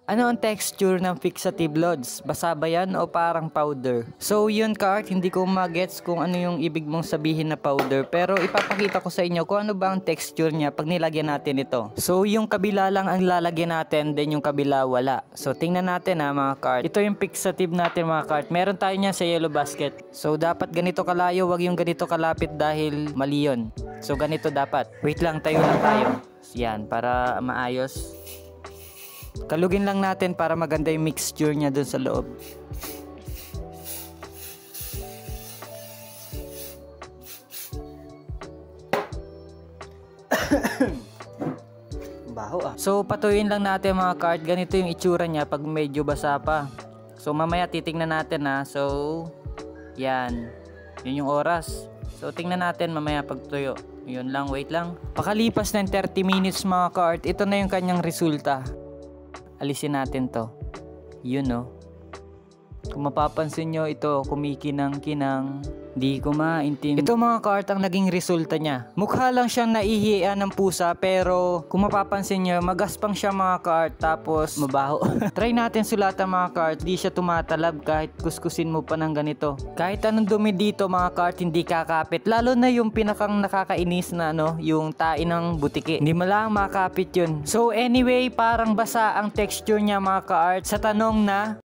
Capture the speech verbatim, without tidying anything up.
Ano ang texture ng fixative loads? Basa ba yan o parang powder? So yun ka-art, hindi ko magets kung ano yung ibig mong sabihin na powder. Pero ipapakita ko sa inyo kung ano ba ang texture niya pag nilagyan natin ito. So yung kabila lang ang lalagyan natin, then yung kabila wala. So tingnan natin ha mga ka-art. Ito yung fixative natin mga ka-art. Meron tayo niya sa yellow basket. So dapat ganito kalayo, wag yung ganito kalapit dahil mali yun. So ganito dapat. Wait lang, tayo lang tayo. Yan, para maayos. Kalugin lang natin para maganda yung mixture niya dun sa loob. Baho ah. So patuyin lang natin mga ka-art. Ganito yung itsura niya pag medyo basa pa. So mamaya titingnan natin ha. So yan. Yun yung oras. So tingnan natin mamaya pag tuyo. Yun lang, wait lang. Pakalipas ng thirty minutes mga ka-art, ito na yung kanyang resulta. Alisin natin to. Yun no. Kung mapapansin nyo, ito kumikinang-kinang. Di ko maintindihan. Ito mga ka-art ang naging resulta niya. Mukha lang siyang naihian ng pusa pero kung mapapansin nyo, magaspang siya mga ka-art tapos mabaho. Try natin sulatan mga ka-art. Di siya tumatalab kahit kuskusin mo pa ng ganito. Kahit anong dumi dito mga ka-art hindi kakapit. Lalo na yung pinakang nakakainis na ano, yung tain ng butiki. Hindi mo lang makapit yun. So anyway, parang basa ang texture niya mga ka-art. Sa tanong na